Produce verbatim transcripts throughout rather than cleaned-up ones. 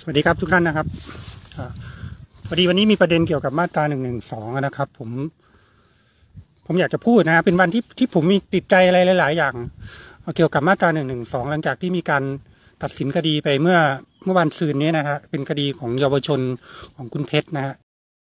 วัสดีครับทุกท่านนะครับพอดีวันนี้มีประเด็นเกี่ยวกับมาตราหนึ่งหนึ่งสองนะครับผมผมอยากจะพูดนะเป็นวันที่ที่ผมมีติดใจอะไรหลายๆอย่างเกี่ยวกับมาตราหนึ่งหนึ่งสองหลังจากที่มีการตัดสินคดีไปเมื่อเมื่อวันซืนนี้นะฮะเป็นคดีของเยาวชนของคุณเพชรนะฮะ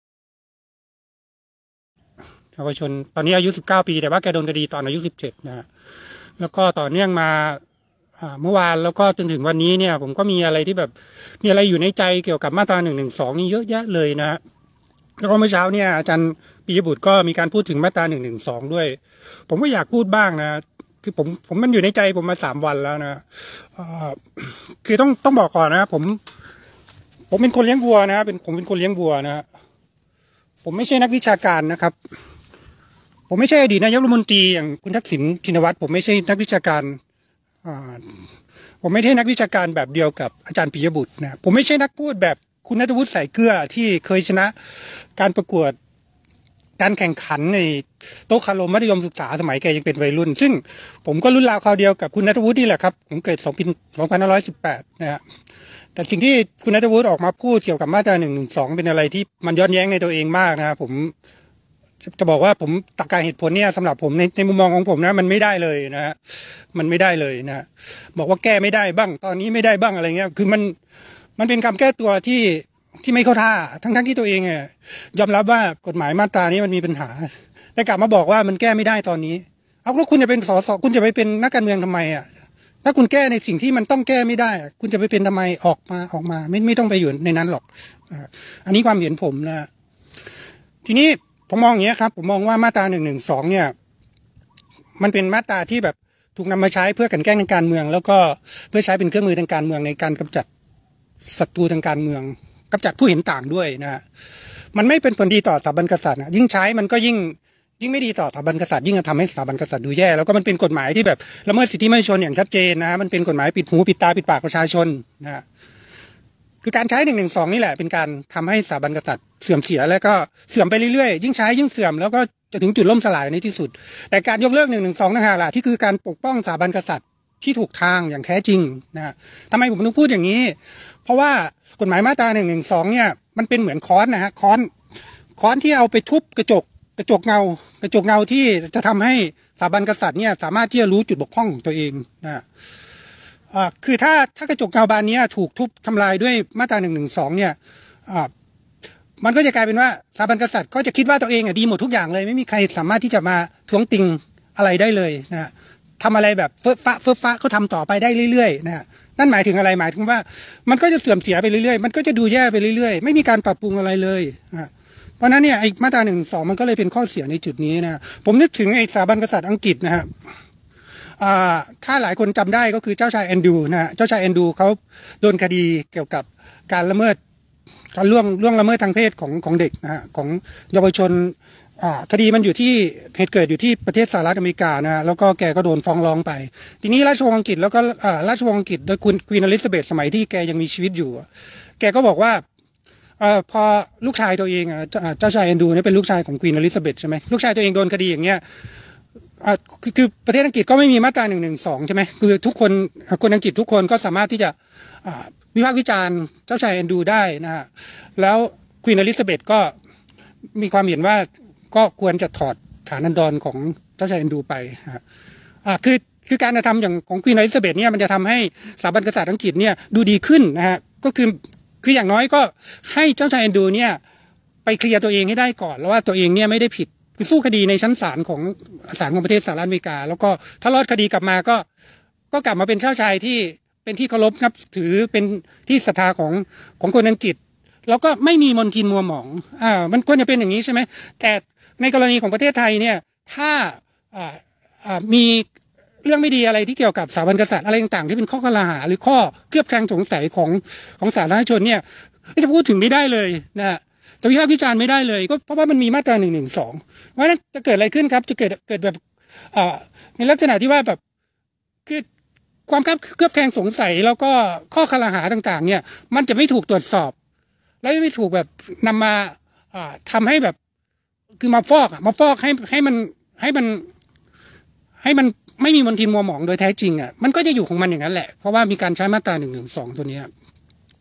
เยาวชนตอนนี้อายุสิบเก้าปีแต่ว่าแกโดนคดีตอนอายุสิบเจ็ดนะฮะแล้วก็ต่อเนื่องมาเมื่อวานแล้วก็จนถึงวันนี้เนี่ยผมก็มีอะไรที่แบบมีอะไรอยู่ในใจเกี่ยวกับมาตราหนึ่งหนึ่งสองนี่เยอะแยะเลยนะฮะแล้วก็เมื่อเช้าเนี่ยอาจารย์ปิยบุตรก็มีการพูดถึงมาตราหนึ่งหนึ่งสองด้วยผมก็อยากพูดบ้างนะคือผมผมมันอยู่ในใจผมมาสามวันแล้วนะคือต้องต้องบอกก่อนนะผมผมเป็นคนเลี้ยงวัวนะเป็นผมเป็นคนเลี้ยงวัวนะผมไม่ใช่นักวิชาการนะครับผมไม่ใช่อดีตนายกรัฐมนตรีอย่างคุณทักษิณชินวัตรผมไม่ใช่นักวิชาการผมไม่ใช่นักวิชาการแบบเดียวกับอาจารย์ปิยบุตรนะผมไม่ใช่นักพูดแบบคุณณัฐวุฒิ ใส่เกลือที่เคยชนะการประกวดการแข่งขันในโต๊ะคารมมัธยมศึกษาสมัยแกยังเป็นวัยรุ่นซึ่งผมก็รุ่นราวคราวเดียวกับคุณณัฐวุฒินี่แหละครับผมเกิดสองพันห้าร้อยสิบแปดนะฮะแต่สิ่งที่คุณณัฐวุฒิออกมาพูดเกี่ยวกับมาตราหนึ่งหนึ่งสองเป็นอะไรที่มันย้อนแย้งในตัวเองมากนะครับผมจะบอกว่าผมตรรกะเหตุผลเนี่ยสำหรับผมในในมุมมองของผมนะมันไม่ได้เลยนะฮะมันไม่ได้เลยนะบอกว่าแก้ไม่ได้บ้างตอนนี้ไม่ได้บ้างอะไรเงี้ยคือมันมันเป็นคำแก้ตัวที่ที่ไม่เข้าท่าทั้งทั้งที่ตัวเองเนี่ยยอมรับว่ากฎหมายมาตรานี้มันมีปัญหาแต่กลับมาบอกว่ามันแก้ไม่ได้ตอนนี้เอาแล้วคุณจะเป็นสสคุณจะไปเป็นนักการเมืองทำไมอ่ะถ้าคุณแก้ในสิ่งที่มันต้องแก้ไม่ได้คุณจะไปเป็นทำไมออกมาออกมาไม่ไม่ต้องไปอยู่ในนั้นหรอกอันนี้ความเห็นผมนะทีนี้ผมมองอย่างนี้ครับผมมองว่ามาตราหนึ่งหนึ่งสองเนี่ยมันเป็นมาตราที่แบบถูกนำมาใช้เพื่อกันแกล้งทางการเมืองแล้วก็เพื่อใช้เป็นเครื่องมือทางการเมืองในการกำจัดศัตรูทางการเมืองกำจัดผู้เห็นต่างด้วยนะฮะมันไม่เป็นผลดีต่อสถาบันกษัตริย์ยิ่งใช้มันก็ยิ่งยิ่งไม่ดีต่อสถาบันกษัตริย์ยิ่งจะทำให้สถาบันกษัตริย์ดูแย่แล้วก็มันเป็นกฎหมายที่แบบละเมิดสิทธิมนุษยชนอย่างชัดเจนนะมันเป็นกฎหมายปิดหูปิดตาปิดปากประชาชนนะฮะคือการใช้หนึ่งหนึ่งสองนี่แหละเป็นการทำให้สถาบันกษัตริย์เสื่อมเสียแล้วก็เสื่อมไปเรื่อยๆยิ่งใช้ยิ่งเสื่อมแล้วก็จะถึงจุดล่มสลายในที่สุดแต่การยกเลิกหนึ่งหนึ่งสองนะฮะล่ะที่คือการปกป้องสถาบันกษัตริย์ที่ถูกทางอย่างแท้จริงนะฮะทำไมผมต้องพูดอย่างนี้เพราะว่ากฎหมายมาตราหนึ่งหนึ่งสองเนี่ยมันเป็นเหมือนค้อนนะฮะค้อนค้อนที่เอาไปทุบกระจกกระจกเงากระจกเงาที่จะทำให้สถาบันกษัตริย์เนี่ยสามารถที่จะรู้จุดบกพร่องของตัวเองนะอ่าคือถ้าถ้ากระจกเงาบานนี้ถูกทุบทำลายด้วยมาตราหนึ่งหนึ่งสองเนี่ยอ่ามันก็จะกลายเป็นว่าสถาบันกษัตริย์ก็จะคิดว่าตัวเองอ่ะดีหมดทุกอย่างเลยไม่มีใครสามารถที่จะมาท้วงติงอะไรได้เลยนะทำอะไรแบบเฟ้อฟ้าเฟ้อฟ้าก็ทำต่อไปได้เรื่อยๆนะนั่นหมายถึงอะไรหมายถึงว่ามันก็จะเสื่อมเสียไปเรื่อยๆมันก็จะดูแย่ไปเรื่อยๆไม่มีการปรับปรุงอะไรเลยนะเพราะนั้นเนี่ยไอ้มาตราหนึ่งสองมันก็เลยเป็นข้อเสียในจุดนี้นะผมนึกถึงไอ้สถาบันกษัตริย์อังกฤษนะฮะถ้าหลายคนจำได้ก็คือเจ้าชายแอนดรูว์นะเจ้าชายแอนดรูว์เขาโดนคดีเกี่ยวกับการละเมิดการล่วงล่วงละเมิดทางเพศของของเด็กนะฮะของเยาวชนคดีมันอยู่ที่เหตุเกิดอยู่ที่ประเทศสหรัฐอเมริกานะฮะแล้วก็แกก็โดนฟ้องร้องไปทีนี้ราชวงศ์อังกฤษแล้วก็ราชวงศ์อังกฤษโดยคุณควีนอลิซาเบธสมัยที่แกยังมีชีวิตอยู่แกก็บอกว่าเอ่อพอลูกชายตัวเองอ่ะเจ้าชายแอนดรูว์เนี่ยเป็นลูกชายของควีนอลิซาเบธใช่ไหมลูกชายตัวเองโดนคดีอย่างเงี้ยอ่าคือคือประเทศอังกฤษก็ไม่มีมาตราหนึ่งหนึ่งสองใช่ไหมคือทุกคนคนอังกฤษทุกคนก็สามารถที่จะอ่าวิพากษ์วิจารณ์เจ้าชายแอนดรูว์ได้นะฮะแล้วควีนอลิซาเบธก็มีความเห็นว่าก็ควรจะถอดฐานันดรของเจ้าชายแอนดรูว์ไปอ่าคือคือการกระทำอย่างของควีนอลิซาเบธเนี่ยมันจะทำให้สถาบันกษัตริย์อังกฤษเนี่ยดูดีขึ้นนะฮะก็คือคืออย่างน้อยก็ให้เจ้าชายแอนดรูว์เนี่ยไปเคลียร์ตัวเองให้ได้ก่อนแล้วว่าตัวเองเนี่ยไม่ได้ผิดคือสู้คดีในชั้นศาลของศาลของประเทศสหรัฐอเมริกาแล้วก็ถ้ารอดคดีกลับมาก็ก็กลับมาเป็นเจ้าชายที่เป็นที่เคารพนับถือเป็นที่ศรัทธาของของคนอังกฤษแล้วก็ไม่มีมนทินมัวหมองอ่ามันควรจะเป็นอย่างนี้ใช่ไหมแต่ในกรณีของประเทศไทยเนี่ยถ้าอ่าอ่ามีเรื่องไม่ดีอะไรที่เกี่ยวกับสถาบันกษัตริย์อะไรต่างๆที่เป็นข้อกล่าวหาหรือข้อเคลือบแคลงสงสัยของของสาธารณชนเนี่ยจะพูดถึงไม่ได้เลยนะจะวิพากษ์วิจารณ์ไม่ได้เลยก็เพราะว่ามันมีมาตราหนึ่งหนึ่งสองเพราะฉะนั้นจะเกิดอะไรขึ้นครับจะเกิดเกิดแบบอ่าในลักษณะที่ว่าแบบคือความเคลือบแคลงสงสัยแล้วก็ข้อกล่าวหาต่างๆเนี่ยมันจะไม่ถูกตรวจสอบและไม่ถูกแบบนำมาอ่าทำให้แบบคือมาฟอกอ่ะมาฟอกให้ให้มันให้มันให้มันไม่มีมลทินมัวหมองโดยแท้จริงอ่ะมันก็จะอยู่ของมันอย่างนั้นแหละเพราะว่ามีการใช้มาตราหนึ่งหนึ่งสองตัวนี้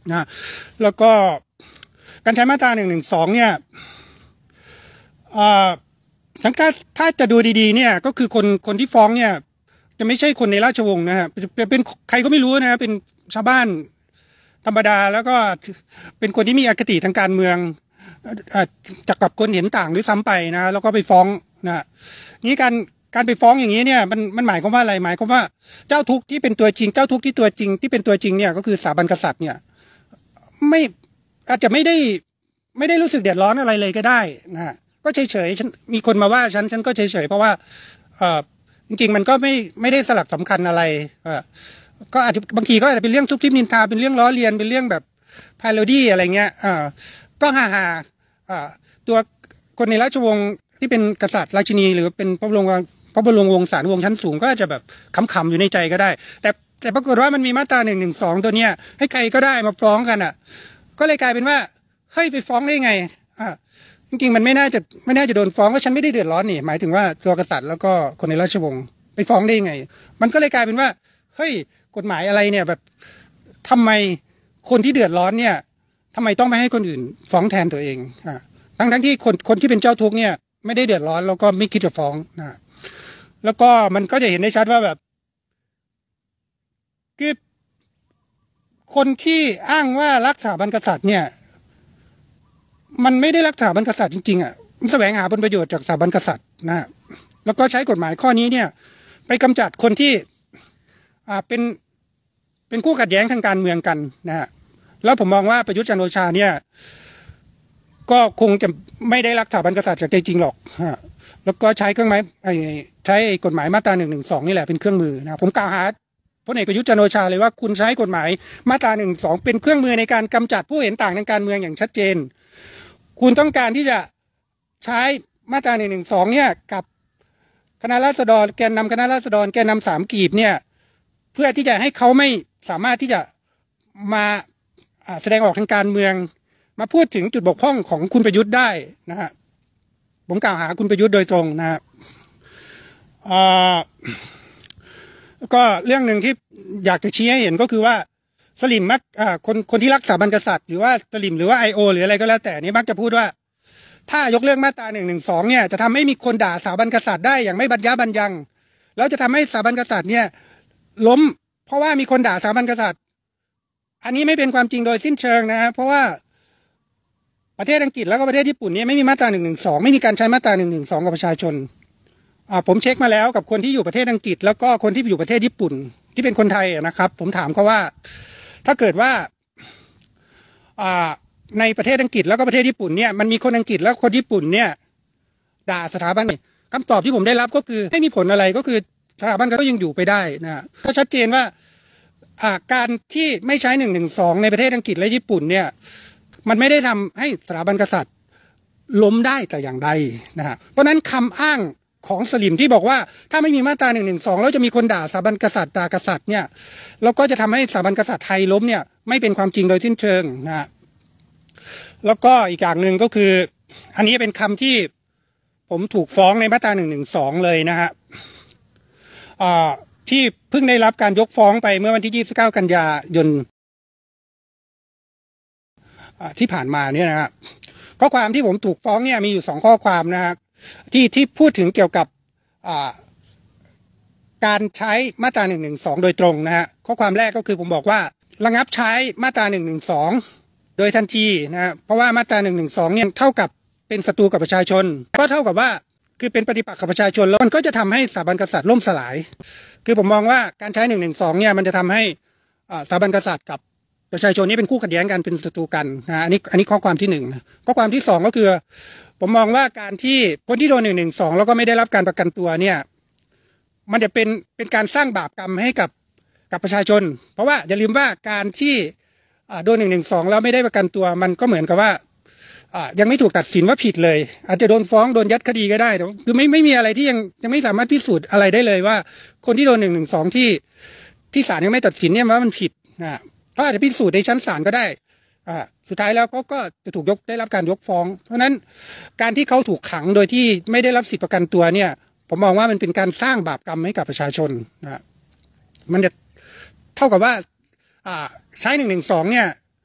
นะแล้วก็การใช้มาตราหนึ่งหนึ่งสองเนี่ยสังกัดถ้าจะดูดีๆเนี่ยก็คือคนคนที่ฟ้องเนี่ยจะไม่ใช่คนในราชวงศ์นะฮะเป็นใครก็ไม่รู้นะเป็นชาวบ้านธรรมดาแล้วก็เป็นคนที่มีอคติทางการเมืองจากกับคนเห็นต่างหรือซ้ำไปนะแล้วก็ไปฟ้องนะนี่การการไปฟ้องอย่างนี้เนี่ยมันมันหมายความว่าอะไรหมายความว่าเจ้าทุกข์ที่เป็นตัวจริงเจ้าทุกข์ที่ตัวจริงที่เป็นตัวจริงเนี่ยก็คือสถาบันกษัตริย์เนี่ยไม่อาจจะไม่ได้ไม่ได้รู้สึกเดือดร้อนอะไรเลยก็ได้นะก็เฉยเฉยฉันมีคนมาว่าฉันฉันก็เฉยเฉยเพราะว่าเออจริงๆมันก็ไม่ไม่ได้สลักสำคัญอะไรเออก็อาจจะบางทีก็อาจจะเป็นเรื่องซุบซิบนินทาเป็นเรื่องล้อเลียนเป็นเรื่องแบบพาโรดี้อะไรเงี้ยเออก็ฮ่าฮ่าอ่าตัวคนในราชวงศ์ที่เป็นกษัตริย์ราชินีหรือเป็นพระบรมพระบรมวงศานุวงศ์ชั้นสูงก็อาจจะแบบขำๆอยู่ในใจก็ได้แต่แต่ปรากฏว่ามันมีมาตราหนึ่งหนึ่งสองตัวเนี้ยให้ใครก็ได้มาฟ้องกันอ่ะก็เลยกลายเป็นว่าเฮ้ยไปฟ้องได้ไงอ่าจริงๆมันไม่น่าจะไม่น่าจะโดนฟ้องเพราะฉันไม่ได้เดือดร้อนนี่หมายถึงว่าตัวกษัตริย์แล้วก็คนในราชวงศ์ไปฟ้องได้ยังไงมันก็เลยกลายเป็นว่าเฮ้ยกฎหมายอะไรเนี่ยแบบทำไมคนที่เดือดร้อนเนี่ยทำไมต้องไม่ให้คนอื่นฟ้องแทนตัวเองอ่าทั้งทั้งที่คนคนที่เป็นเจ้าทุกข์เนี่ยไม่ได้เดือดร้อนแล้วก็ไม่คิดจะฟ้องนะแล้วก็มันก็จะเห็นได้ชัดว่าแบบคือคนที่อ้างว่ารักสถาบันกษัตริย์เนี่ยมันไม่ได้รักสถาบันกษัตริย์จริงๆอ่ะมันแสวงหาผลประโยชน์จากสถาบันกษัตริย์นะแล้วก็ใช้กฎหมายข้อนี้เนี่ยไปกำจัดคนที่อ่าเป็นเป็นคู่ขัดแย้งทางการเมืองกันนะฮะแล้วผมมองว่าประยุทธ์จันทร์โอชาเนี่ยก็คงจะไม่ได้รักสถาบันกษัตริย์จากใจจริงหรอกฮะแล้วก็ใช้เครื่องหมายใช้กฎหมายมาตราหนึ่งหนึ่งสองนี่แหละเป็นเครื่องมือนะผมกล่าวหาพลเอกประยุทธ์จันทร์โอชาเลยว่าคุณใช้กฎหมายมาตราหนึ่งสองเป็นเครื่องมือในการกำจัดผู้เห็นต่างทางการเมืองอย่างชัดเจนคุณต้องการที่จะใช้มาตราหนึ่งหนึ่งสองเนี่ยกับคณะราษฎรแกนนำคณะราษฎรแกนนำสามกีบเนี่ยเพื่อที่จะให้เขาไม่สามารถที่จะมาแสดงออกทางการเมืองมาพูดถึงจุดบกพร่องของคุณประยุทธ์ได้นะฮะผมกล่าวหาคุณประยุทธ์โดยตรงนะฮะก็เรื่องหนึ่งที่อยากจะชี้ให้เห็นก็คือว่าสลิมมักคนคนที่รักสถาบันกษัตริย์หรือว่าสลิมหรือว่าไอโอหรืออะไรก็แล้วแต่นี่มักจะพูดว่าถ้ายกเลิกมาตราหนึ่งหนึ่งสองเนี่ยจะทำให้มีคนด่าสถาบันกษัตริย์ได้อย่างไม่บรรยะบรรยังแล้วจะทำให้สถาบันกษัตริย์เนี่ยล้มเพราะว่ามีคนด่าสถาบันกษัตริย์อันนี้ไม่เป็นความจริงโดยสิ้นเชิงนะฮะเพราะว่าประเทศอังกฤษแล้วก็ประเทศญี่ปุ่นเนี่ยไม่มีมาตราหนึ่งหนึ่งสองไม่มีการใช้มาตราหนึ่งหนึ่งสองกับประชาชนอ่าผมเช็คมาแล้วกับคนที่อยู่ประเทศอังกฤษแล้วก็คนที่อยู่ประเทศญี่ปุ่นที่เป็นคนไทยนะครับผมถามเขาว่าถ้าเกิดว่าอ่าในประเทศอังกฤษแล้วก็ประเทศญี่ปุ่นเนี่ยมันมีคนอังกฤษแล้วคนญี่ปุ่นเนี่ยด่าสถาบันคำตอบที่ผมได้รับก็คือไม่มีผลอะไรก็คือสถาบันก็ยังอยู่ไปได้นะถ้าชัดเจนว่าอ่าการที่ไม่ใช้หนึ่งหนึ่งสองในประเทศอังกฤษและญี่ปุ่นเนี่ยมันไม่ได้ทำให้สถาบันกษัตริย์ล้มได้แต่อย่างใดนะฮะเพราะนั้นคำอ้างของสลิมที่บอกว่าถ้าไม่มีมาตราหนึ่งหนึ่งสองแล้วจะมีคนด่าสถาบันกษัตริย์ด่ากษัตริย์เนี่ยแล้วก็จะทำให้สถาบันกษัตริย์ไทยล้มเนี่ยไม่เป็นความจริงโดยสิ้นเชิงนะฮะแล้วก็อีกอย่างหนึ่งก็คืออันนี้เป็นคำที่ผมถูกฟ้องในมาตราหนึ่งหนึ่งสองเลยนะฮะอ่าที่เพิ่งได้รับการยกฟ้องไปเมื่อวันที่ยี่สิบเก้ากันยายนที่ผ่านมาเนี่ยนะฮะข้อความที่ผมถูกฟ้องเนี่ยมีอยู่สองข้อความนะฮะที่ที่พูดถึงเกี่ยวกับการใช้มาตราหนึ่งหนึ่งสองโดยตรงนะฮะข้อความแรกก็คือผมบอกว่าระงับใช้มาตราหนึ่งหนึ่งสองโดยทันทีนะฮะเพราะว่ามาตราหนึ่งหนึ่งสองเนี่ยเท่ากับเป็นศัตรูกับประชาชนก็เท่ากับว่าคือเป็นปฏิปักษ์กับประชาชนแล้วมันก็จะทำให้สถาบันกษัตริย์ล่มสลายคือผมมองว่าการใช้หนึ่งหนึ่งสองเนี่ยมันจะทำให้สถาบันกษัตริย์กับประชาชนนี่เป็นคู่ขัดแย้งกันเป็นศัตรูกันนะอันนี้อันนี้ข้อความที่หนึ่งข้อความที่สองก็คือผมมองว่าการที่คนที่โดนหนึ่งหนึ่งสองแล้วก็ไม่ได้รับการประกันตัวเนี่ยมันจะเป็นเป็นการสร้างบาปกรรมให้กับกับประชาชนเพราะว่าอย่าลืมว่าการที่โดนหนึ่งหนึ่งสองแล้วไม่ได้ประกันตัวมันก็เหมือนกับว่ายังไม่ถูกตัดสินว่าผิดเลยอาจจะโดนฟ้องโดนยัดคดีก็ได้คือไม่ไม่มีอะไรที่ยังยังไม่สามารถพิสูจน์อะไรได้เลยว่าคนที่โดนหนึ่งหนึ่งสองที่ที่ศาลยังไม่ตัดสินเนี่ยว่ามันผิดนะเขาอาจจะพิสูจน์ในชั้นศาลก็ได้อ่าสุดท้ายแล้วเขาก็จะถูกยกได้รับการยกฟ้องเพราะนั้นการที่เขาถูกขังโดยที่ไม่ได้รับสิทธิประกันตัวเนี่ยผมมองว่ามันเป็นการสร้างบาปกรรมให้กับประชาชนนะมันจะเท่ากับว่าอ่าใช้หนึ่งหนึ่งสองเนี่ย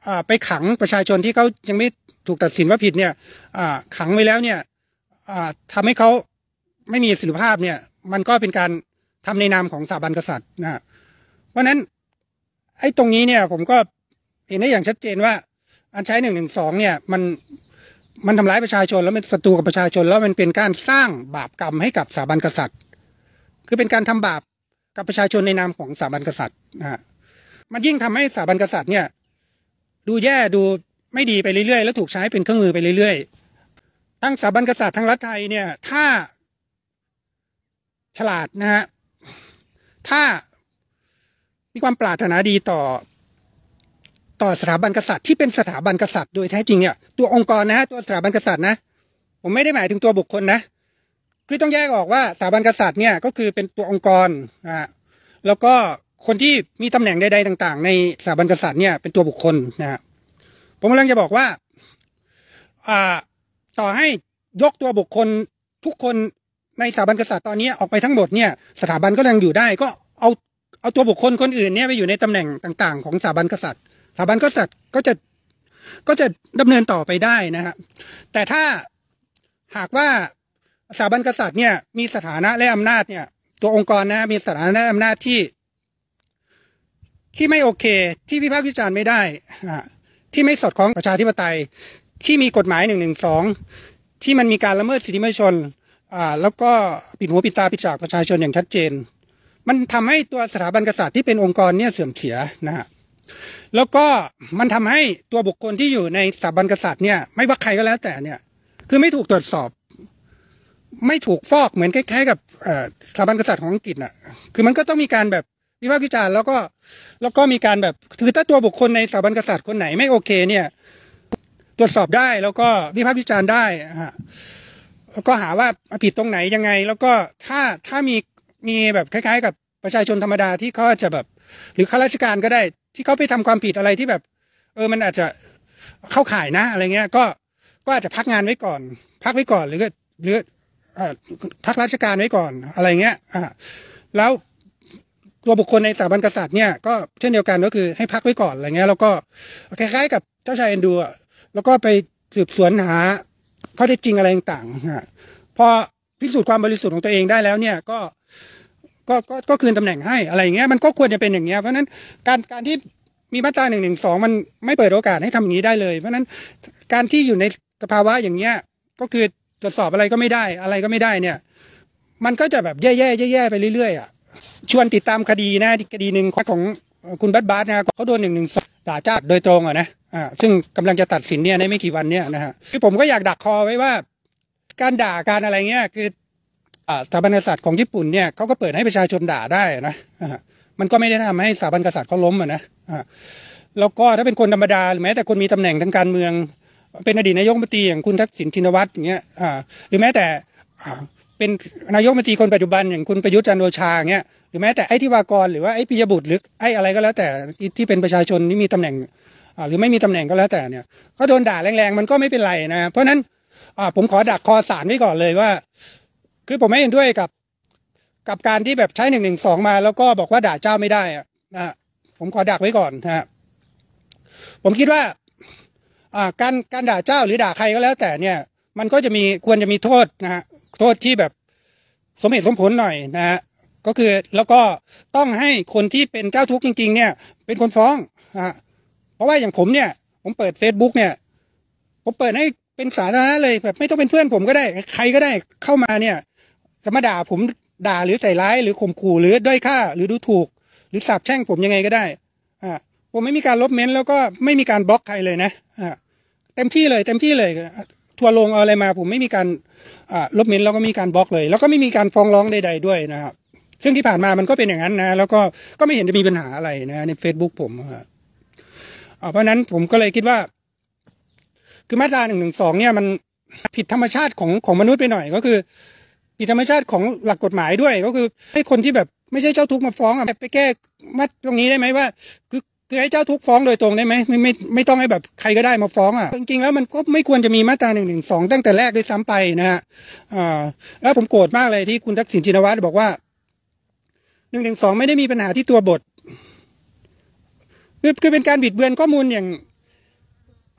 ไปขังประชาชนที่เขายังไม่ถูกตัดสินว่าผิดเนี่ยขังไว้แล้วเนี่ยทำให้เขาไม่มีอิสรภาพเนี่ยมันก็เป็นการทำในนามของสถาบันกษัตริย์นะเพราะนั้นไอ้ตรงนี้เนี่ยผมก็เห็นได้อย่างชัดเจนว่าอันใช้หนึ่งหนึ่งสองเนี่ยมันมันทำร้ายประชาชนแล้วเป็นศัตรูกับประชาชนแล้วมันเป็นการสร้างบาปกรรมให้กับสถาบันกษัตริย์คือเป็นการทำบาปกับประชาชนในนามของสถาบันกษัตริย์นะฮะมันยิ่งทำให้สถาบันกษัตริย์เนี่ยดูแย่ดูไม่ดีไปเรื่อยๆแล้วถูกใช้เป็นเครื่องมือไปเรื่อยๆทั้งสถาบันกษัตริย์ทั้งรัฐไทยเนี่ยถ้าฉลาดนะฮะถ้ามีความปรารถนาดีต่อต่อสถาบันกษัตริย์ที่เป็นสถาบันกษัตริย์โดยแท้จริงเนี่ยตัวองค์กรนะฮะตัวสถาบันกษัตริย์นะผมไม่ได้หมายถึงตัวบุคคลนะคือต้องแยกออกว่าสถาบันกษัตริย์เนี่ยก็คือเป็นตัวองค์กรนะฮะแล้วก็คนที่มีตำแหน่งใดๆต่างๆในสถาบันกษัตริย์เนี่ยเป็นตัวบุคคลนะฮะผมกำลังจะบอกว่าอ่าต่อให้ยกตัวบุคคลทุกคนในสถาบันกษัตริย์ตอนนี้ออกไปทั้งหมดเนี่ยสถาบันก็ยังอยู่ได้ก็เอาเอาตัวบุคคลคนอื่นเนี่ยไปอยู่ในตำแหน่งต่างๆของสถาบันกษัตริย์สถาบันกษัตริย์ก็จะก็จะดำเนินต่อไปได้นะฮะแต่ถ้าหากว่าสถาบันกษัตริย์เนี่ยมีสถานะและอำนาจเนี่ยตัวองค์กรนะมีสถานะและอำนาจที่ที่ไม่โอเคที่วิพากษ์วิจารณ์ไม่ได้ที่ไม่สอดคล้องประชาธิปไตยที่มีกฎหมายหนึ่งหนึ่งสองที่มันมีการละเมิดสิทธิมนุษยชนอ่าแล้วก็ปิดหูปิดตาปิดปากประชาชนอย่างชัดเจนมันทำให้ตัวสถาบันกษัตริย์ที่เป็นองค์กรเนี่ยเสื่อมเสียนะฮะแล้วก็มันทำให้ตัวบุคคลที่อยู่ในสถาบันกษัตริย์เนี่ยไม่ว่าใครก็แล้วแต่เนี่ยคือไม่ถูกตรวจสอบไม่ถูกฟอกเหมือนคล้ายๆกับสถาบันกษัตริย์ของอังกฤษน่ะคือมันก็ต้องมีการแบบวิพากษ์วิจารณ์แล้วก็แล้วก็มีการแบบคือถ้าตัวบุคคลในสถาบันกษัตริย์คนไหนไม่โอเคเนี่ยตรวจสอบได้แล้วก็วิพากษ์วิจารณ์ได้ฮะแล้วก็หาว่าผิดตรงไหนยังไงแล้วก็ถ้าถ้ามีมีแบบคล้ายๆกับประชาชนธรรมดาที่เขาจะแบบหรือข้าราชการก็ได้ที่เขาไปทำความผิดอะไรที่แบบเออมันอาจจะเข้าข่ายนะอะไรเงี้ยก็ก็อาจจะพักงานไว้ก่อนพักไว้ก่อนหรือหรือพักราชการไว้ก่อนอะไรเงี้ยอ่าแล้วตัวบุคคลในสถาบันกษัตริย์เนี่ยก็เช่นเดียวกันก็คือให้พักไว้ก่อนอะไรเงี้ยแล้วก็คล้ายๆกับเจ้าชายเอ็นดูแล้วก็ไปสืบสวนหาข้อเท็จจริงอะไรต่างๆพอพิสูจน์ความบริสุทธิ์ของตัวเองได้แล้วเนี่ยก็ก็ก็ก็คืนตำแหน่งให้อะไรอย่างเงี้ยมันก็ควรจะเป็นอย่างเงี้ยเพราะนั้นการการที่มีมาตราหนึ่งหนึ่งสองมันไม่เปิดโอกาสให้ทำอย่างนี้ได้เลยเพราะนั้นการที่อยู่ในสภาวะอย่างเงี้ยก็คือตรวจสอบอะไรก็ไม่ได้อะไรก็ไม่ได้เนี่ยมันก็จะแบบแย่ๆแย่ๆไปเรื่อยๆอ่ะชวนติดตามคดีนะคดีหนึ่งของคุณบัสบาสนะเขาโดนหนึ่งหนึ่งสองด่าจ้าโดยตรงอ่ะนะอ่าซึ่งกำลังจะตัดสินเนี่ยในไม่กี่วันเนี่ยนะฮะคือผมก็อยากดักคอไว้ว่าการด่าการอะไรเงี้ยคือสถาบันกษัตริย์ของญี่ปุ่นเนี่ยเขาก็เปิดให้ประชาชนด่าได้นะมันก็ไม่ได้ทำให้สถาบันกษัตริย์เขาล้มอ่ะนะแล้วก็ถ้าเป็นคนธรรมดาหรือแม้แต่คนมีตำแหน่งทางการเมืองเป็นอดีตนายกรัฐมนตรีอย่างคุณทักษิณชินวัตรอย่างเงี้ยหรือแม้แต่เป็นนายกรัฐมนตรีคนปัจจุบันอย่างคุณประยุทธ์จันทร์โอชาอย่างเงี้ยหรือแม้แต่ไอ้ทิวากรหรือว่าไอ้ปิยบุตรหรือไอ้อะไรก็แล้วแต่ที่เป็นประชาชนที่มีตำแหน่งหรือไม่มีตำแหน่งก็แล้วแต่เนี่ยก็โดนด่าแรงๆมันก็ไม่เป็นไรนะเพราะนั้นผมขอดักคอศาลไว้ก่อนเลยว่าคือผมไม่เห็นด้วยกับกับการที่แบบใช้หนึ่งหนึ่งสองมาแล้วก็บอกว่าด่าเจ้าไม่ได้อะนะผมขอดักไว้ก่อนนะฮะผมคิดว่าอ่าการการด่าเจ้าหรือด่าใครก็แล้วแต่เนี่ยมันก็จะมีควรจะมีโทษนะฮะโทษที่แบบสมเหตุสมผลหน่อยนะฮะก็คือแล้วก็ต้องให้คนที่เป็นเจ้าทุกข์จริงๆเนี่ยเป็นคนฟ้องนะฮะเพราะว่าอย่างผมเนี่ยผมเปิด Facebook เนี่ยผมเปิดให้เป็นสาธารณะเลยแบบไม่ต้องเป็นเพื่อนผมก็ได้ใครก็ได้เข้ามาเนี่ยจะมาด่าผมด่าหรือใส่ร้ายหรือข่มขู่หรือด้อยค่าหรือดูถูกหรือสาปแช่งผมยังไงก็ได้อ่าผมไม่มีการลบเม้นแล้วก็ไม่มีการบล็อกใครเลยนะอ่าเต็มที่เลยเต็มที่เลยทัวร์ลงเอาอะไรมาผมไม่มีการอ่าลบเม้นแล้วก็มีการบล็อกเลยแล้วก็ไม่มีการฟ้องร้องใดๆด้วยนะครับซึ่งที่ผ่านมามันก็เป็นอย่างนั้นนะแล้วก็ก็ไม่เห็นจะมีปัญหาอะไรนะใน Facebook ผมอ่าเพราะนั้นผมก็เลยคิดว่าคือมาตราหนึ่งหนึ่งสองเนี่ยมันผิดธรรมชาติของของมนุษย์ไปหน่อยก็คือผิดธรรมชาติของหลักกฎหมายด้วยก็คือให้คนที่แบบไม่ใช่เจ้าทุกข์มาฟ้องอ่ะไปแก้มาตรงนี้ได้ไหมว่าคือคือให้เจ้าทุกข์ฟ้องโดยตรงได้ไหมไม่ไม่ไม่ต้องให้แบบใครก็ได้มาฟ้องอ่ะจริงๆแล้วมันก็ไม่ควรจะมีมาตราหนึ่งหนึ่งสองตั้งแต่แรกด้วยซ้ำไปนะฮะอ่าแล้วผมโกรธมากเลยที่คุณทักษิณชินวัตรบอกว่าหนึ่งหนึ่งสองไม่ได้มีปัญหาที่ตัวบทคือคือเป็นการบิดเบือนข้อมูลอย่าง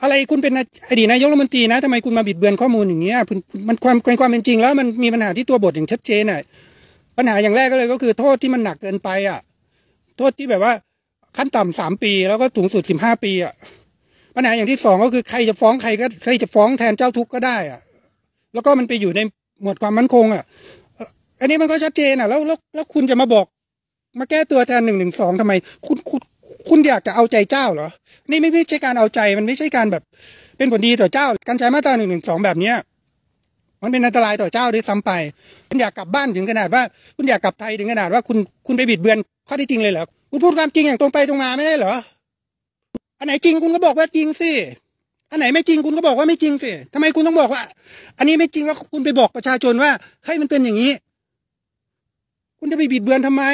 อะไรคุณเป็นอดีตนายกรัฐมนตรีนะทำไมคุณมาบิดเบือนข้อมูลอย่างเงี้ยมันความในความเป็นจริงแล้วมันมีปัญหาที่ตัวบทอย่างชัดเจนอ่ะปัญหาอย่างแรกก็เลยก็คือโทษที่มันหนักเกินไปอ่ะโทษที่แบบว่าขั้นต่ำสามปีแล้วก็สูงสุดสิบห้าปีอ่ะปัญหาอย่างที่สองก็คือใครจะฟ้องใครก็ใครจะฟ้องแทนเจ้าทุกข์ก็ได้อ่ะแล้วก็มันไปอยู่ในหมวดความมั่นคงอ่ะอันนี้มันก็ชัดเจนอ่ะแล้วแล้วแล้วคุณจะมาบอกมาแก้ตัวแทนหนึ่งหนึ่งสองทำไมคุณคุณคุณอยากจะเอาใจเจ้าเหรอนี่ไม่ใช่การเอาใจมันไม่ใช่การแบบเป็นผลดีต่อเจ้าการใช้มาตราหนึ่งหนึ่งสองแบบเนี้ยมันเป็นอันตรายต่อเจ้าด้วยซ้ำไปคุณอยากกลับบ้านถึงขนาดว่าคุณอยากกลับไทยถึงขนาดว่าคุณคุณไปบิดเบือนข้อที่จริงเลยเหรอคุณพูดความจริงอย่างตรงไปตรงมาไม่ได้เหรออันไหนจริงคุณก็บอกว่าจริงสิอันไหนไม่จริงคุณก็บอกว่าไม่จริงสิทำไมคุณต้องบอกว่าอันนี้ไม่จริงแล้วคุณไปบอกประชาชนว่าให้มันเป็นอย่างนี้คุณจะไปบิดเบือนทำไม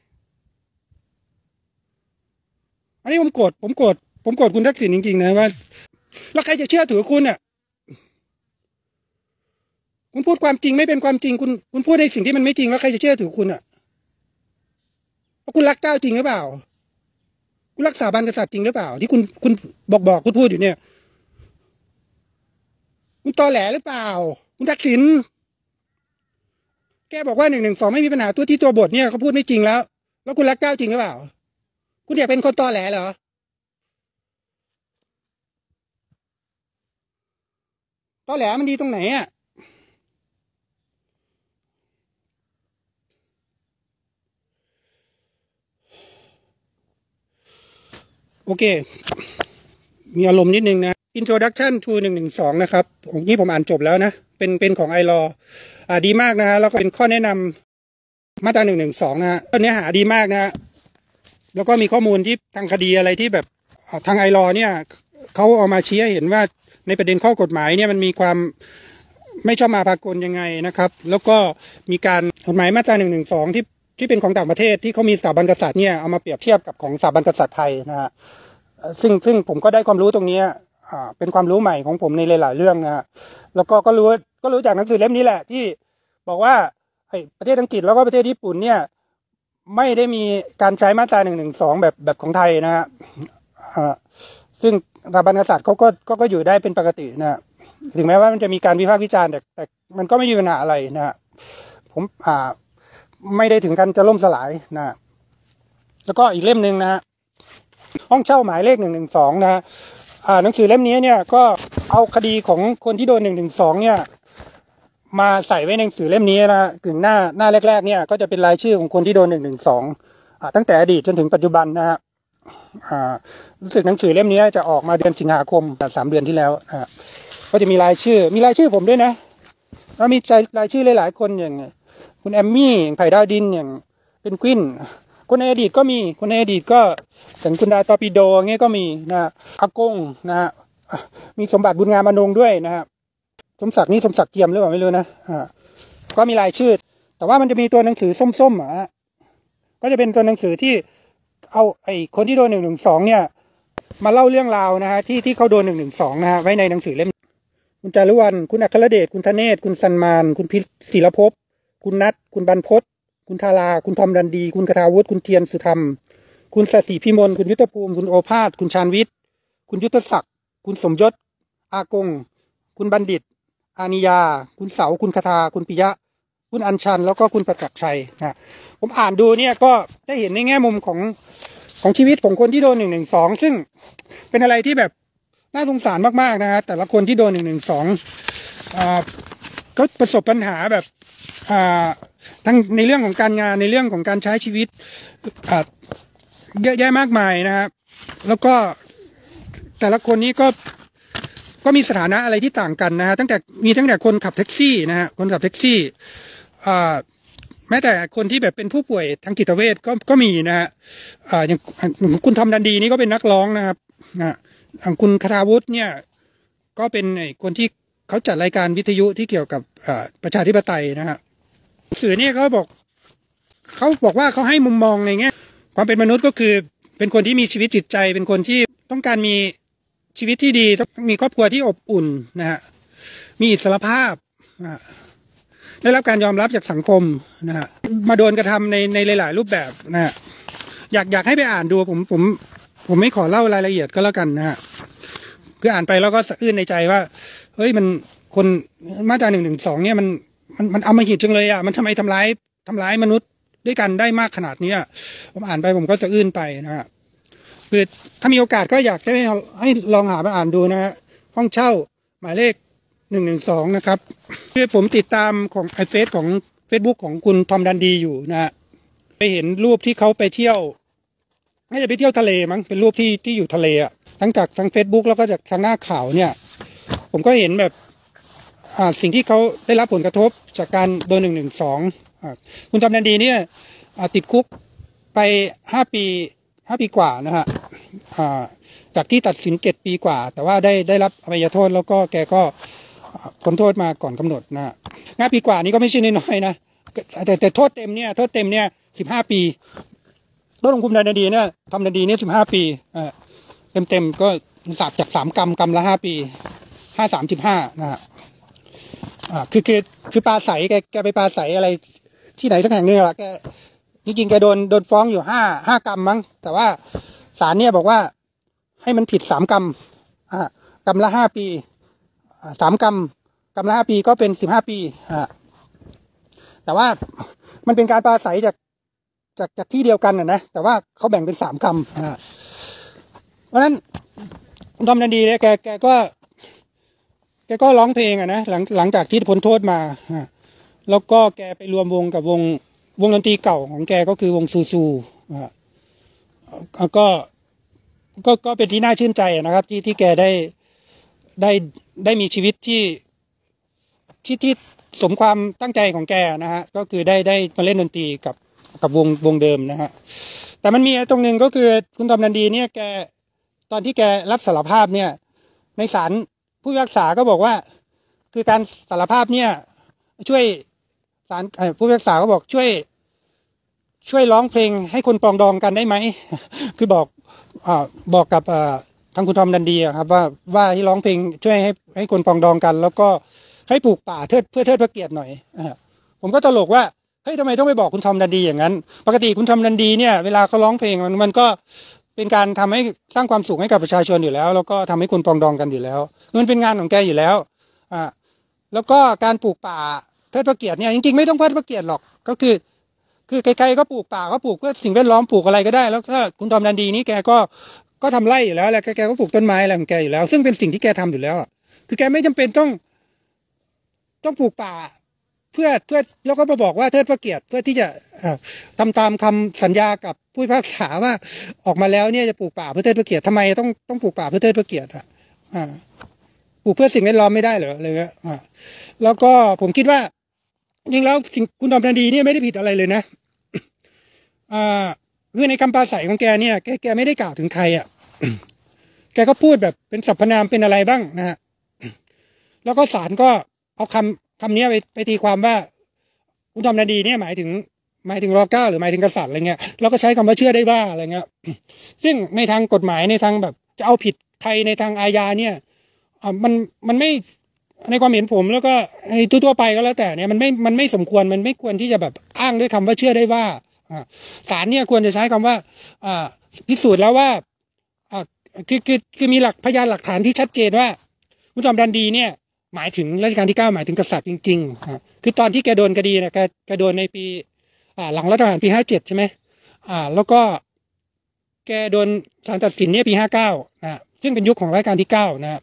อันนี้ผมโกรธผมโกรธผมโกรธคุณทักษิณจริงๆนะว่าแล้วใครจะเชื่อถือคุณอ่ะคุณพูดความจริงไม่เป็นความจริงคุณคุณพูดในสิ่งที่มันไม่จริงแล้วใครจะเชื่อถือคุณอ่ะคุณรักเจ้าจริงหรือเปล่าคุณรักสถาบันกษัตริย์จริงหรือเปล่าที่คุณคุณบอกบอกคุณพูดอยู่เนี่ยคุณตอแหลหรือเปล่าคุณทักษิณแกบอกว่าหนึ่งหนึ่งสองไม่มีปัญหาตัวที่ตัวบทเนี่ยเขาพูดไม่จริงแล้วแล้วคุณรักเจ้าจริงหรือเปล่าคุณอยากเป็นคนตอแหลเหรอตอแหลมันดีตรงไหนอ่ะโอเคมีอารมณ์นิดนึงนะ Introduction to หนึ่งหนึ่งสองนะครับของนี้ผมอ่านจบแล้วนะเป็นเป็นของไอรออ่าดีมากนะฮะแล้วก็เป็นข้อแนะนำมาตราหนึ่งหนึ่งสองนะฮะเนื้อหาดีมากนะฮะแล้วก็มีข้อมูลที่ทางคดีอะไรที่แบบทางไอรอเนี่ยเขาเอามาชี้ให้เห็นว่าในประเด็นข้อกฎหมายเนี่ยมันมีความไม่ชอบมาพากลยังไงนะครับแล้วก็มีการกฎหมายมาตราหนึ่งหนึ่งสองที่ที่เป็นของต่างประเทศที่เขามีสถาบันกษัตริย์เนี่ยเอามาเปรียบเทียบกับของสถาบันกษัตริย์ไทยนะฮะซึ่งซึ่งผมก็ได้ความรู้ตรงนี้อ่าเป็นความรู้ใหม่ของผมในหลายๆเรื่องนะฮะแล้วก็ก็รู้ก็รู้จากหนังสือเล่มนี้แหละที่บอกว่าไอ้ประเทศอังกฤษแล้วก็ประเทศญี่ปุ่นเนี่ยไม่ได้มีการใช้มาตราหนึ่งหนึ่งสองแบบแบบของไทยนะฮะอ่าซึ่งสถาบันกษัตริย์เขาก็ก็ก็อยู่ได้เป็นปกตินะถึงแม้ว่ามันจะมีการวิพากษ์วิจารณ์แต่แต่มันก็ไม่มีปัญหาอะไรนะฮะผมอ่าไม่ได้ถึงกันจะล่มสลายนะแล้วก็อีกเล่มหนึ่งนะฮะห้องเช่าหมายเลขหนึ่งหนึ่งสองนะฮะอ่าหนังสือเล่มนี้เนี่ยก็เอาคดีของคนที่โดนหนึ่งหนึ่งสองเนี่ยมาใส่ไว้ในหนังสือเล่มนี้นะถึงหน้าหน้าแรกๆเนี่ยก็จะเป็นรายชื่อของคนที่โดนหนึ่งหนึ่งสองอ่าตั้งแต่อดีตจนถึงปัจจุบันนะฮะอ่ารู้สึกหนังสือเล่มนี้จะออกมาเดือนสิงหาคมสามเดือนที่แล้วอ่าก็จะมีรายชื่อมีรายชื่อผมด้วยนะแล้วมีรายชื่อหลายๆคนอย่างคุณแอมมี่ไผ่ดาวดินอย่างเป็นกวินคนในอดีตก็มีคนในอดีตก็อย่างคุณดาตอปิโดเงี้ยก็มีนะอากงนะฮะมีสมบัติบุญงามอนงด้วยนะฮะสมศักดิ์นี่สมศักดิ์เกียมหรือเปล่าไม่รู้นะอ่าก็มีรายชื่อแต่ว่ามันจะมีตัวหนังสือส้มๆอ่ะก็จะเป็นตัวหนังสือที่เอาไอ้คนที่โดนหนึ่งหนึ่งสองเนี่ยมาเล่าเรื่องราวนะฮะที่ที่เขาโดนหนึ่งหนึ่งสองนะฮะไว้ในหนังสือเล่มคุณจารุวรรณคุณอัครเดชคุณธเนศคุณสันมานคุณพิศิลภพคุณนัทคุณบรรพตคุณธาราคุณทอมดันดีคุณกทาวุฒิคุณเทียนสุธรรมคุณสศิพิมลคุณยุทธภูมิคุณโอภาสคุณชาญวิทย์คุณยุทธศักดิ์คุณสมยศอากงคุณบัณฑิตอานิยาคุณเสาคุณคทาคุณปิยะคุณอัญชันแล้วก็คุณประจักษ์ชัยนะผมอ่านดูเนี่ยก็ได้เห็นในแง่มุมของของชีวิตของคนที่โดนหนึ่งหนึ่งสองซึ่งเป็นอะไรที่แบบน่าสงสารมากๆนะฮะแต่ละคนที่โดนหนึ่งหนึ่งสองอ่าก็ประสบปัญหาแบบอ่าทั้งในเรื่องของการงานในเรื่องของการใช้ชีวิตอ่าเยอะแยะมากมายนะครับแล้วก็แต่ละคนนี้ก็ก็มีสถานะอะไรที่ต่างกันนะฮะตั้งแต่มีตั้งแต่คนขับแท็กซี่นะฮะคนขับแท็กซี่อ่าแม้แต่คนที่แบบเป็นผู้ป่วยทางจิตเวชก็ก็มีนะฮะอ่าอย่างคุณทอมดันดีนี่ก็เป็นนักร้องนะครับนะอย่างคุณคทาวุฒิเนี่ยก็เป็นไอ้คนที่เขาจัดรายการวิทยุที่เกี่ยวกับอ่าประชาธิปไตยนะฮะสื่อเนี่ยเขาบอกเขาบอกว่าเขาให้มุมมองในแง่ความเป็นมนุษย์ก็คือเป็นคนที่มีชีวิตจิตใจเป็นคนที่ต้องการมีชีวิตที่ดีต้องมีครอบครัวที่อบอุ่นนะฮะมีอิสรภาพนะได้รับการยอมรับจากสังคมนะฮะมาโดนกระทำในในหลายๆรูปแบบนะฮะอยากอยากให้ไปอ่านดูผมผมผมไม่ขอเล่ารายละเอียดก็แล้วกันนะฮะคืออ่านไปแล้วก็สะอื้นในใจว่าเฮ้ยมันคนมาตราหนึ่งหนึ่งสองเนี่ยมันมันมันเอามาหิดจังเลยอ่ะมันทำไมทำร้ายทำร้ายมนุษย์ด้วยกันได้มากขนาดนี้ผมอ่านไปผมก็สะอื้นไปนะฮะคือถ้ามีโอกาสก็อยากให้ให้ลองหามาอ่านดูนะฮะห้องเช่าหมายเลขหนึ่งหนึ่งสองนะครับคือผมติดตามของไอเฟซของเฟซบุ๊กของคุณทอมดันดีอยู่นะฮะไปเห็นรูปที่เขาไปเที่ยวน่าจะไปเที่ยวทะเลมั้งเป็นรูปที่ที่อยู่ทะเลอ่ะทั้งจากทางเฟซบุ๊กแล้วก็จากทางหน้าข่าวเนี่ยผมก็เห็นแบบอ่าสิ่งที่เขาได้รับผลกระทบจากการโดนหนึ่งหนึ่งสองคุณทอมดันดีเนี่ยติดคุกไปห้าปีห้าปีกว่านะฮะจากที่ตัดสินเจ็ดปีกว่าแต่ว่าได้ได้รับอภัยโทษแล้วก็แกก็พ้นโทษมาก่อนกำหนดนะห้าปีกว่านี้ก็ไม่ใช่น้อยๆนะแต่แต่โทษเต็มเนี่ยโทษเต็มเนี่ยสิบห้าปีโทษของคุณทอมดันดีเนี่ยทอมดันดีเนี่ยสิบห้าปีเต็มเต็มก็สับจากสามกรรมกรรมละห้าปีห้าสามสิบห้านะฮะอ่าคือคือคือปลาใสแกแกไปปลาใสอะไรที่ไหนสักแห่งนึงแหละแกจริงๆแกโดนโดนฟ้องอยู่ห้าห้ากรรมมั้งแต่ว่าศาลเนี่ยบอกว่าให้มันผิดสามกรรมอ่ากรรมละห้าปีอ่าสามกรรมกรรมละห้าปีก็เป็นสิบห้าปีอ่าแต่ว่ามันเป็นการปลาใสจากจากจากที่เดียวกันนะนะแต่ว่าเขาแบ่งเป็นสามกรรมอ่าเพราะฉะนั้นคุณทอมดันดีเนี่ยแกแกก็แกก็ร้องเพลงอะนะหลังหลังจากที่พ้นโทษมาอ่าแล้วก็แกไปรวมวงกับวงวงดนตรีเก่าของแกก็คือวงซูซูอ่าก็ก็ก็เป็นที่น่าชื่นใจนะครับที่ที่แกได้ได้ได้มีชีวิตที่ที่ที่สมความตั้งใจของแกนะฮะก็คือได้ได้มาเล่นดนตรีกับกับวงวงเดิมนะฮะแต่มันมีตรงหนึ่งก็คือคุณทอมดันดีเนี่ยแกตอนที่แกรับสารภาพเนี่ยในศาลผู้พิพากษาก็บอกว่าคือการสารภาพเนี่ยช่วยศาลผู้พิพากษาก็บอกช่วยช่วยร้องเพลงให้คนปรองดองกันได้ไหมคือบอกอ่าบอกกับอ่าทางคุณทอมดันดีครับว่าว่าที่ร้องเพลงช่วยให้ให้คนปรองดองกันแล้วก็ให้ปลูกป่าเทิดเพื่อเทิดพระเกียรติหน่อยอ่าผมก็ตลกว่าเฮ้ยทำไมต้องไปบอกคุณทอมดันดีอย่างนั้นปกติคุณทอมดันดีเนี่ยเวลาเขาร้องเพลงมันมันก็เป็นการทำให้สร้างความสุขให้กับประชาชนอยู่แล้วแล้วก็ทำให้คนปรองดองกันอยู่แล้วมันเป็นงานของแกอยู่แล้วอ่าแล้วก็การปลูกป่าเทิดพระเกียรติเนี่ยจริงๆไม่ต้องเทิดพระเกียรติหรอกก็คือคือไกลๆก็ปลูกป่าก็ปลูกเพื่อสิ่งแวดล้อมปลูกอะไรก็ได้แล้วถ้าคุณทอมดันดีนี่แกก็ก็ทำไร่อยู่แล้วแหละแกก็ปลูกต้นไม้อะไรของแกอยู่แล้วซึ่งเป็นสิ่งที่แกทำอยู่แล้วคือแกไม่จำเป็นต้องต้องปลูกป่าเพื่อเพื่อแล้วก็มาบอกว่าเทิดพระเกียรติเพื่อที่จะทำตามคำสัญญากับผู้พิพากษาว่าออกมาแล้วเนี่ยจะปลูกป่าเพื่อเทิดพระเกียรติทำไมต้องต้องปลูกป่าเพื่อเทิดพระเกียรติอ่ะอ่าปลูกเพื่อสิ่งแวดล้อมไม่ได้เหรออะไรเงี้ยอ่าแล้วก็ผมคิดว่าจริงแล้วคุณทอมดันดีเนี่ยไม่ได้ผิดอะไรเลยนะอ่าคือในคำปราศัยของแกเนี่ยแกแกไม่ได้กล่าวถึงใครอ่ะแกก็พูดแบบเป็นสรรพนามเป็นอะไรบ้างนะฮะแล้วก็ศาลก็เอาคำคำนี้ไปไปตีความว่าคุณทอมดันดีเนี่ยหมายถึงหมายถึงรอเก้าหรือหมายถึงกษัตริย์อะไรเงี้ยแล้วก็ใช้คำว่าเชื่อได้ว่าอะไรเงี้ยซึ่งในทางกฎหมายในทางแบบจะเอาผิดใครในทางอาญาเนี่ยอ่ามันมันไม่ในความเห็นผมแล้วก็ไอ้ทั่วๆไปก็แล้วแต่เนี่ยมันไม่มันไม่สมควรมันไม่ควรที่จะแบบอ้างด้วยคำว่าเชื่อได้ว่าศาลเนี่ยควรจะใช้คำว่าพิสูจน์แล้วว่าคือคือคือมีหลักพยานหลักฐานที่ชัดเจนว่าคุณทอมดันดีเนี่ยหมายถึงรัชกาลที่เก้าหมายถึงกษัตริย์จริงๆคือตอนที่แกโดนคดีเนี่ยแกแกโดนในปีหลังรัฐประหารปีห้าเจ็ดใช่ไหมแล้วก็แกโดนศาลตัดสินเนี่ยปีห้าเก้านะซึ่งเป็นยุคของรัชกาลที่เก้านะ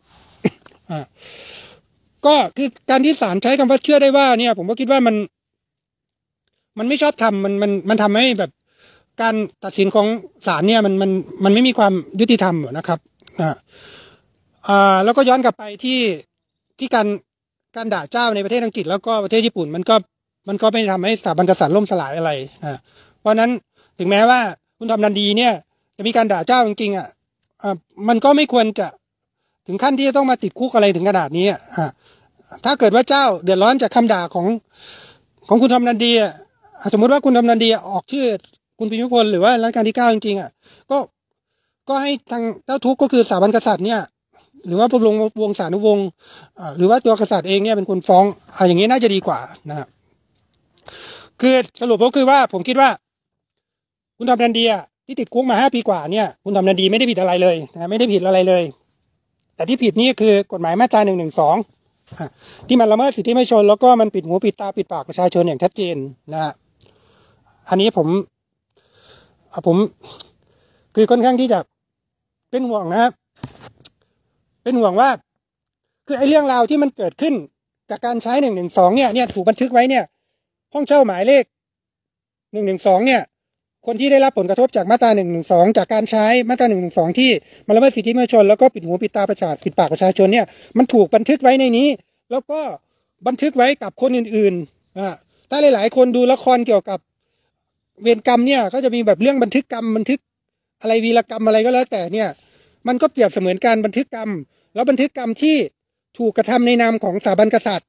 ก็คือการที่ศาลใช้คำว่าเชื่อได้ว่าเนี่ยผมก็คิดว่ามันมันไม่ชอบทำมันมันมันทำให้แบบการตัดสินของศาลเนี่ยมันมันมันไม่มีความยุติธรรมนะครับอ่าแล้วก็ย้อนกลับไปที่ที่การการด่าเจ้าในประเทศอังกฤษแล้วก็ประเทศญี่ปุ่นมันก็มันก็ไม่ทำให้สถาบันกษัตริย์ล่มสลายอะไรอ่าเพราะนั้นถึงแม้ว่าคุณทอมดันดีเนี่ยจะมีการด่าเจ้าจริงๆอ่ะอ่ามันก็ไม่ควรจะถึงขั้นที่จะต้องมาติดคุกอะไรถึงขนาดนี้อ่าถ้าเกิดว่าเจ้าเดือดร้อนจากคำด่าของของคุณทอมดันดีอ่ะสมมติว่าคุณทอมดันดีออกชื่อคุณพิมพิพลหรือว่ารัชกาลที่เก้าจริงๆอ่ะก็ก็ให้ทางเจ้าทุกข์ก็คือสถาบันกษัตริย์เนี่ยหรือว่าพระบรมวงศานุวงศ์หรือว่าตัวกษัตริย์เองเนี่ยเป็นคนฟ้องอ่าอย่างนี้น่าจะดีกว่านะครับคือสรุปก็คือว่าผมคิดว่าคุณทอมดันดีที่ติดคุกมาห้าปีกว่าเนี่ยคุณทอมดันดีไม่ได้ผิดอะไรเลยนะไม่ได้ผิดอะไรเลยแต่ที่ผิดนี่คือกฎหมายมาตราหนึ่งหนึ่งสองที่มันละเมิดสิทธิมนุษยชนแล้วก็มันปิดหูปิดตาปิดปากประชาชนอย่างชัดเจนนะฮะอันนี้ผมผมคือค่อนข้างที่จะเป็นห่วงนะครับเป็นห่วงว่าคือไอ้เรื่องราวที่มันเกิดขึ้นจากการใช้หนึ่งหนึ่งสองเนี่ยเนี่ยถูกบันทึกไว้เนี่ยห้องเช่าหมายเลขหนึ่งหนึ่งสองเนี่ยคนที่ได้รับผลกระทบจากมาตราหนึ่งหนึ่งสองจากการใช้มาตราหนึ่งหนึ่งสองที่มันละเมิดสิทธิมนุษยชนแล้วก็ปิดหูปิดตาประชาชนปิดปากประชาชนเนี่ยมันถูกบันทึกไว้ในนี้แล้วก็บันทึกไว้กับคนอื่นๆอ่าถ้าหลายๆคนดูละครเกี่ยวกับเวรกรรมเนี่ยก็จะมีแบบเรื่องบันทึกกรรมบันทึกอะไรวีรกรรมอะไรก็แล้วแต่เนี่ยมันก็เปรียบเสมือนการบันทึกกรรมแล้วบันทึกกรรมที่ถูกกระทำในนามของสถาบันกษัตริย์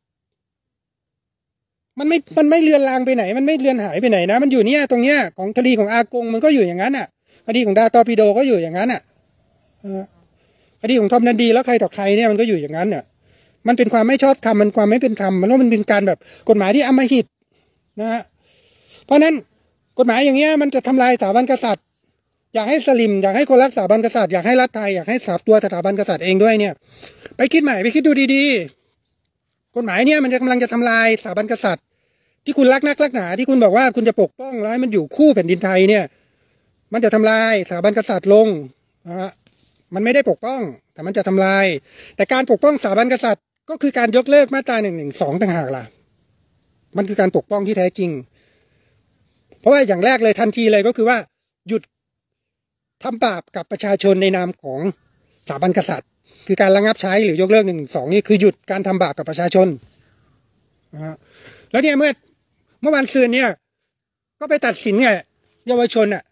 มันไม่มันไม่เลือนลางไปไหนมันไม่เลือนหายไปไหนนะมันอยู่เนี่ยตรงเนี้ยของคดีของอากงมันก็อยู่อย่างนั้นอ่ะคดีของดาตอร์ปิโดก็อยู่อย่างนั้นอ่ะคดีของทอมนันดีแล้วใครต่อใครเนี่ยมันก็อยู่อย่างนั้นอ่ะมันเป็นความไม่ชอบธรรมมันความไม่เป็นธรรมมันว่ามันเป็นการแบบกฎหมายที่อำมหิตนะฮะเพราะนั้นกฎหมายอย่างเงี้ยมันจะทำลายสถาบันกษัตริย์อยากให้สลิมอยากให้คนรักสถาบันกษัตริย์อยากให้รัฐไทยอยากให้สถาตัวสถาบันกษัตริย์เองด้วยเนี่ยไปคิดใหม่ไปคิดดูดีๆกฎหมายเนี่ยมันจะกำลังจะทำลายสถาบันกษัตริย์ที่คุณรักนักรักหนาที่คุณบอกว่าคุณจะปกป้องแล้วให้มันอยู่คู่แผ่นดินไทยเนี่ยมันจะทำลายสถาบันกษัตริย์ลงนะฮะมันไม่ได้ปกป้องแต่มันจะทำลายแต่การปกป้องสถาบันกษัตริย์ก็คือการยกเลิกมาตราหนึ่งหนึ่งสองต่างหากล่ะมันคือการปกป้องที่แท้จริงเพราะว่าอย่างแรกเลยทันทีเลยก็คือว่าหยุดทำบาปกับประชาชนในนามของสถาบันกษัตริย์คือการระงับใช้หรือยกเลิกหนึ่งหนึ่งสองนี่คือหยุดการทำบาปกับประชาชนนะฮะแล้วเนี่ยเมื่อเมื่อวันซืนเนี่ยก็ไปตัดสินเนี่ยเยาวชนอ่ะ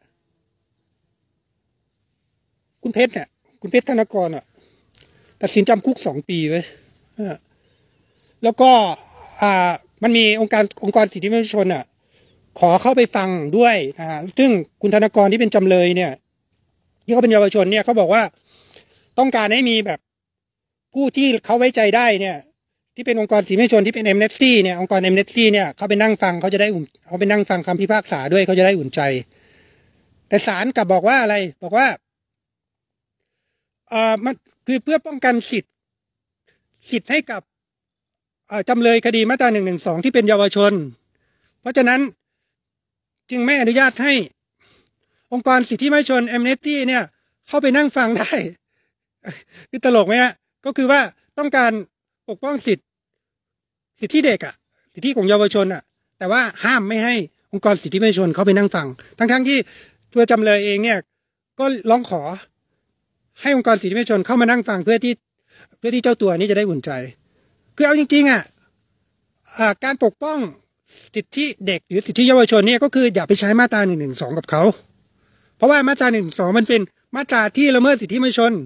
คุณเพชรเนี่ยคุณเพชรธนกรอ่ะตัดสินจำคุกสองปีไว้แล้วก็อ่ามันมีองค์การองค์กรสิทธิมนุษยชนอ่ะขอเข้าไปฟังด้วยนะฮะซึ่งคุณธนกรที่เป็นจำเลยเนี่ยที่เขาเป็นเยาวชนเนี่ยเขาบอกว่าต้องการให้มีแบบผู้ที่เขาไว้ใจได้เนี่ยที่เป็นองค์กรสิทธิมนุษยชนที่เป็น Amnesty เนี่ยองค์กร Amnesty เนี่ยเขาไปนั่งฟังเขาจะได้อุ่นเขาไปนั่งฟังคำพิพากษาด้วยเขาจะได้อุ่นใจแต่ศาลกลับบอกว่าอะไรบอกว่าเอ่อมันคือเพื่อป้องกันสิทธิ์สิทธิ์ให้กับจำเลยคดีมาตราหนึ่งหนึ่งสองที่เป็นเยาวชนเพราะฉะนั้นจึงไม่อนุญาตให้องค์กรสิทธิมนุษยชน Amnesty เนี่ยเข้าไปนั่งฟังได้คือตลกไหมฮะก็คือว่าต้องการปกป้องสิทธิสิทธิเด็กอ่ะสิทธิของเยาวชนอ่ะแต่ว่าห้ามไม่ให้องค์กรสิทธิมนุษยชนเข้าไปนั่งฟังทั้งทั้งที่ตัวจำเลยเองเนี่ยก็ร้องขอให้องค์กรสิทธิมนุษยชนเข้ามานั่งฟังเพื่อที่เพื่อที่เจ้าตัวนี้จะได้อุ่นใจคือเอาจริงๆอ่ะการปกป้องสิทธิเด็กหรือสิทธิเยาวชนเนี่ยก็คืออย่าไปใช้มาตราหนึ่งหนึ่งสองกับเขาเพราะว่ามาตราหนึ่งสองมันเป็นมาตราที่ละเมิดสิทธิมนุษยชน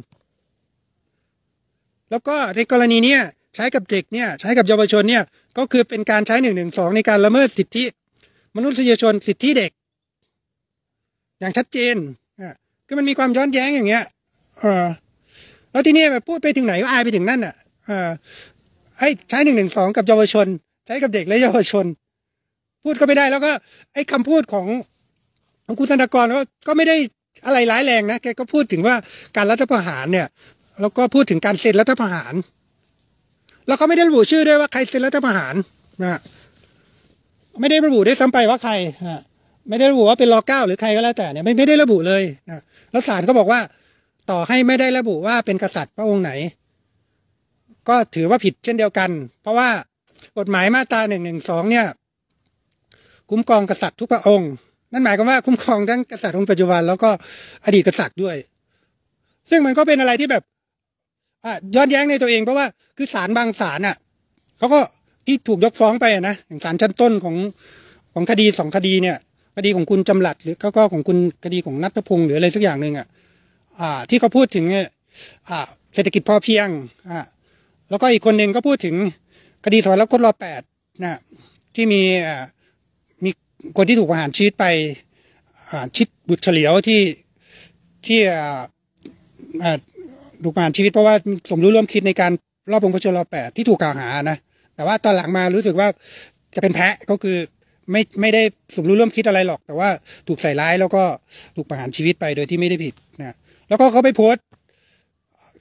แล้วก็ในกรณีเนี้ยใช้กับเด็กเนี่ยใช้กับเยาวชนเนี่ยก็คือเป็นการใช้หนึ่งหนึ่งสองในการละเมิดสิทธิมนุษยชนสิทธิเด็กอย่างชัดเจนอ่ะคือมันมีความย้อนแย้งอย่างเงี้ยเออแล้วทีนี้แบบพูดไปถึงไหนก็อายไปถึงนั่นอ่ะเออไอ้ใช้หนึ่งหนึ่งสองกับเยาวชนใช้กับเด็กและเยาวชนพูดก็ไม่ได้แล้วก็ไอ้คำพูดของของคุณธนกรก็ก็ไม่ได้อะไรร้ายแรงนะแกก็พูดถึงว่าการรัฐประหารเนี่ยแล้วก็พูดถึงการเซ็นรัฐประหารแล้วเขาไม่ได้ระบุชื่อด้วยว่าใครเซ็นรัฐประหารนะไม่ได้ระบุด้วยซ้ำไปว่าใครนะไม่ได้ระบุว่าเป็นรอเก้าหรือใครก็แล้วแต่เนี่ยไม่ไม่ได้ระบุเลยนะแล้วศาลก็บอกว่าต่อให้ไม่ได้ระบุว่าเป็นกษัตริย์พระองค์ไหนก็ถือว่าผิดเช่นเดียวกันเพราะว่ากฎหมายมาตราหนึ่งหนึ่งสองเนี่ยคุ้มครองกษัตริย์ทุกพระองค์นั่นหมายความว่าคุ้มครองทั้งกษัตริย์องค์ปัจจุบันแล้วก็อดีตกษัตริย์ด้วยซึ่งมันก็เป็นอะไรที่แบบอ่ะย้อนแย้งในตัวเองเพราะว่าคือศาลบางศาลอ่ะเขาก็ที่ถูกยกฟ้องไปนะอย่างศาลชั้นต้นของของคดีสองคดีเนี่ยคดีของคุณจำหลัดหรือก็ของคุณคดีของณัฐพงศ์หรืออะไรสักอย่างหนึ่งอ่ะอ่าที่เขาพูดถึงอ่าเศรษฐกิจพอเพียงอ่าแล้วก็อีกคนหนึ่งก็พูดถึงคดีสารคดีรอแปดนะที่มีอ่ามีคนที่ถูกประหารชีวิตไปอ่าชิดบุตรเฉลียวที่ที่อ่าอ่าถูกประหารชีวิตเพราะว่าสมรู้ร่วมคิดในการรอบองค์พระชนรอแปดที่ถูกกล่าวหานะแต่ว่าตอนหลังมารู้สึกว่าจะเป็นแพะก็คือไม่ไม่ได้สมรู้ร่วมคิดอะไรหรอกแต่ว่าถูกใส่ร้ายแล้วก็ถูกประหารชีวิตไปโดยที่ไม่ได้ผิดนะแล้วก็เขาไปโพสต์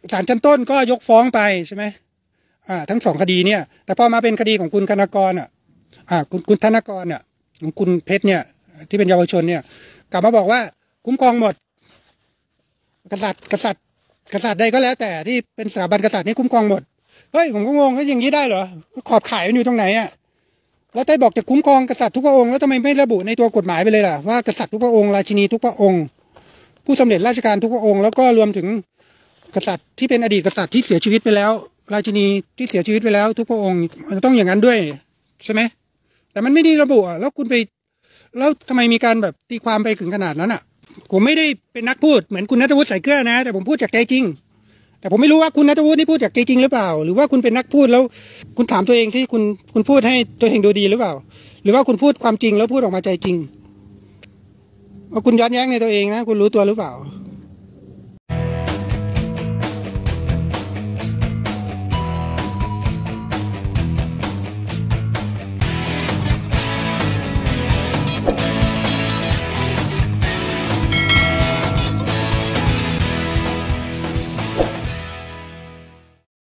ศาลชั้นต้นก็ยกฟ้องไปใช่ไหมอ่าทั้งสองคดีเนี่ยแต่พอมาเป็นคดีของคุณคณากรอ่ะอ่าคุณคุณธนกรเนี่ยของคุณเพชรเนี่ยที่เป็นเยาวชนเนี่ยกลับมาบอกว่าคุ้มครองหมดกษัตริย์กษัตริย์กษัตริย์ใดก็แล้วแต่ที่เป็นสถาบันกษัตริย์นี่คุ้มครองหมดเฮ้ยผมก็งงว่าอย่างนี้ได้เหรอขอบข่ายมันอยู่ตรงไหนอ่ะแล้วได้บอกจะคุ้มครองกษัตริย์ทุกพระองค์แล้วทำไมไม่ระบุในตัวกฎหมายไปเลยล่ะว่ากษัตริย์ทุกพระองค์ราชินีทุกพระองค์ผู้สำเร็จราชการทุกพระองค์แล้วก็รวมถึงกษัตริย์ที่เป็นอดีตกษัตริย์ที่เสียชีวิตไปแล้วราชินีที่เสียชีวิตไปแล้วทุกพระองค์มันต้องอย่างนั้นด้วยใช่ไหมแต่มันไม่ได้ระบุอ่ะแล้วคุณไปแล้วทำไมมีการแบบตีความไปถึงขนาดนั้นอ่ะผมไม่ได้เป็นนักพูดเหมือนคุณณัฐวุฒิใส่เกลือนะแต่ผมพูดจากใจจริงแต่ผมไม่รู้ว่าคุณณัฐวุฒินี่พูดจากใจจริงหรือเปล่าหรือว่าคุณเป็นนักพูดแล้วคุณถามตัวเองที่คุณคุณพูดให้ตัวเองดูดีหรือเปล่าหรือว่าคุณพูดความจริงแล้วพูดออกมาใจจริงว่าคุณย้อนแย้งในตัวเองนะคุณรู้ตัวหรือเปล่า